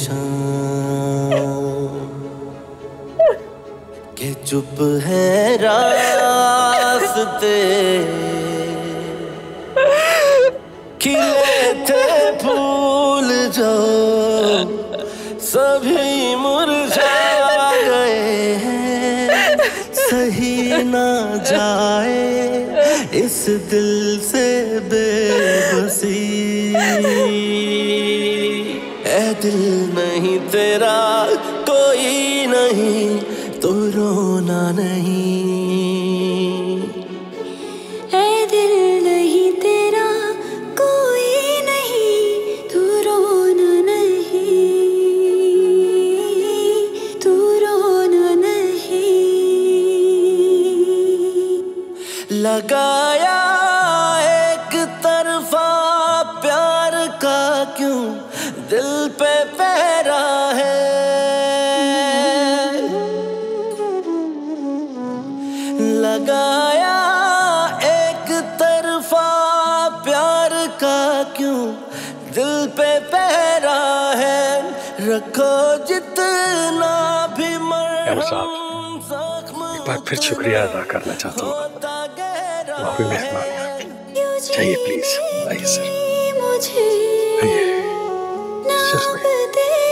शाम के चुप है रास्ते, खिले थे फूल जो सभी मुरझा गए हैं। सही ना जाए इस दिल से बेबसी, ऐ दिल नहीं तेरा कोई नहीं तो रोना नहीं। ऐ दिल नहीं तेरा कोई नहीं तू रोना नहीं, तू रोना नहीं। लगाया एक तरफा प्यार का क्यों दिल पे पहरा है, लगाया एक तरफा प्यार का क्यों दिल पे पहरा है। रखो जितना भी मरहम जख्म, एक बार फिर शुक्रिया अदा करना चाहता हूँ। आपकी मेहरबानी चाहिए, प्लीज आइए सर, मुझे आइए। नाप दे